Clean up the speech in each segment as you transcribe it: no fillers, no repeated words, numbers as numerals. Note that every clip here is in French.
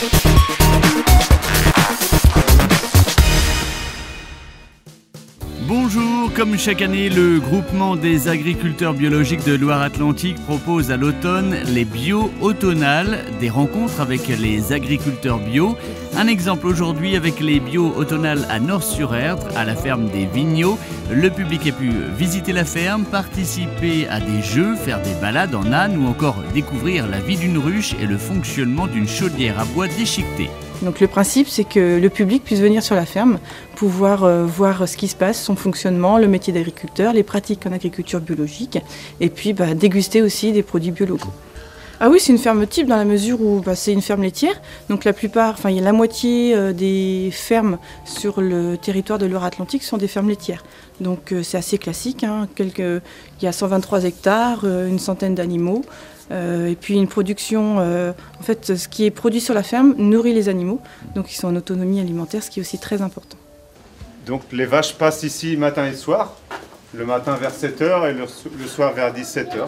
Bonjour, comme chaque année, le groupement des agriculteurs biologiques de Loire-Atlantique propose à l'automne les bio-automnales, des rencontres avec les agriculteurs bio. Un exemple aujourd'hui avec les bio-automnales à Nort-sur-Erdre, à la ferme des Vigneaux. Le public a pu visiter la ferme, participer à des jeux, faire des balades en âne ou encore découvrir la vie d'une ruche et le fonctionnement d'une chaudière à bois déchiquetée. Donc le principe, c'est que le public puisse venir sur la ferme, pouvoir voir ce qui se passe, son fonctionnement, le métier d'agriculteur, les pratiques en agriculture biologique, et puis déguster aussi des produits biologaux. Ah oui, c'est une ferme type dans la mesure où c'est une ferme laitière. Donc il y a la moitié des fermes sur le territoire de Loire-Atlantique sont des fermes laitières. Donc c'est assez classique, il y a 123 hectares, une centaine d'animaux. Et puis une production, ce qui est produit sur la ferme nourrit les animaux, donc ils sont en autonomie alimentaire, ce qui est aussi très important. Donc les vaches passent ici matin et soir, le matin vers 7h et le soir vers 17h.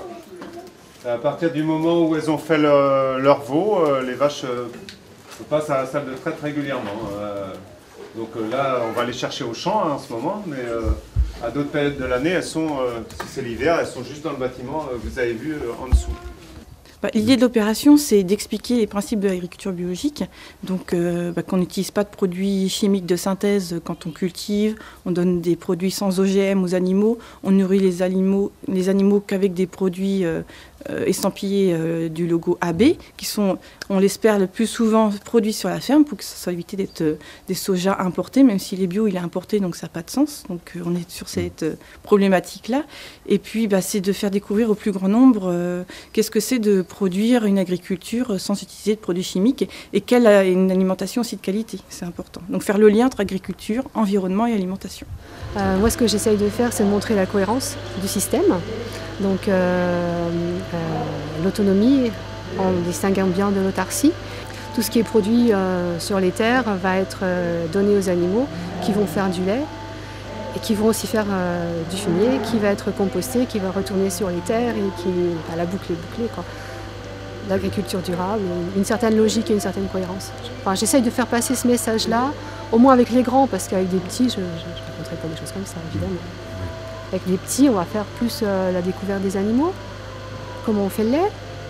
À partir du moment où elles ont fait leur veau, les vaches passent à la salle de traite régulièrement. Donc là, on va les chercher au champ en ce moment, mais à d'autres périodes de l'année, si c'est l'hiver, elles sont juste dans le bâtiment que vous avez vu en dessous. L'idée de l'opération, c'est d'expliquer les principes de l'agriculture biologique, donc qu'on n'utilise pas de produits chimiques de synthèse quand on cultive, on donne des produits sans OGM aux animaux, on nourrit les animaux qu'avec des produits estampillés du logo AB, qui sont, on l'espère, le plus souvent produits sur la ferme pour que ça soit évité d'être des sojas importés, même si les bio il est importé, donc ça n'a pas de sens. Donc on est sur cette problématique-là. Et puis c'est de faire découvrir au plus grand nombre qu'est-ce que c'est de produire une agriculture sans utiliser de produits chimiques et quelle a une alimentation aussi de qualité, c'est important. Donc faire le lien entre agriculture, environnement et alimentation. Moi ce que j'essaye de faire, c'est de montrer la cohérence du système. Donc l'autonomie en distinguant bien de l'autarcie. Tout ce qui est produit sur les terres va être donné aux animaux qui vont faire du lait et qui vont aussi faire du fumier, qui va être composté, qui va retourner sur les terres et qui la boucle est bouclée, quoi. L'agriculture durable, une certaine logique et une certaine cohérence. J'essaye de faire passer ce message-là, au moins avec les grands, parce qu'avec des petits, je ne raconterai pas des choses comme ça, évidemment. Avec les petits, on va faire plus la découverte des animaux, comment on fait le lait,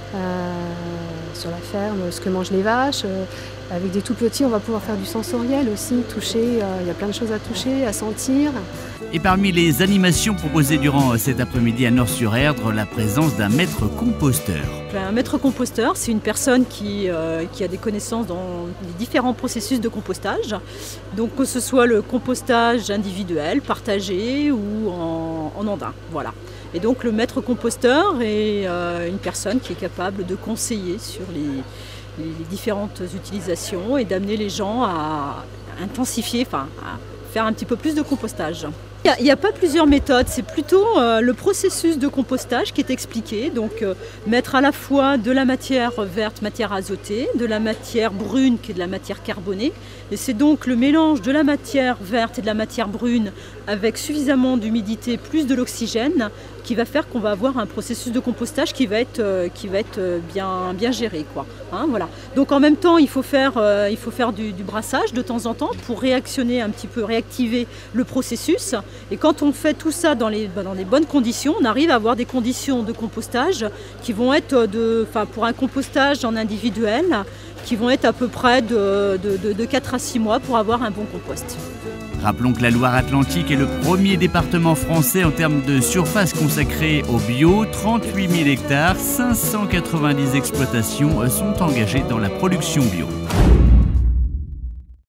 sur la ferme, ce que mangent les vaches. Avec des tout petits, on va pouvoir faire du sensoriel aussi, toucher, il y a plein de choses à toucher, à sentir. Et parmi les animations proposées durant cet après-midi à Nort-sur-Erdre, la présence d'un maître composteur. Un maître composteur, c'est une personne qui a des connaissances dans les différents processus de compostage. Donc que ce soit le compostage individuel, partagé ou en andin. Voilà. Et donc le maître composteur est une personne qui est capable de conseiller sur les différentes utilisations et d'amener les gens à intensifier, à faire un petit peu plus de compostage. Il n'y a pas plusieurs méthodes, c'est plutôt le processus de compostage qui est expliqué. Donc mettre à la fois de la matière verte, matière azotée, de la matière brune qui est de la matière carbonée. Et c'est donc le mélange de la matière verte et de la matière brune avec suffisamment d'humidité plus de l'oxygène qui va faire qu'on va avoir un processus de compostage qui va être bien géré, quoi. Voilà. Donc en même temps, il faut faire du brassage de temps en temps pour réactionner un petit peu, réactiver le processus. Et quand on fait tout ça dans les bonnes conditions, on arrive à avoir des conditions de compostage qui vont être, pour un compostage en individuel, qui vont être à peu près de 4 à 6 mois pour avoir un bon compost. Rappelons que la Loire-Atlantique est le premier département français en termes de surface consacrée au bio. 38 000 hectares, 590 exploitations sont engagées dans la production bio.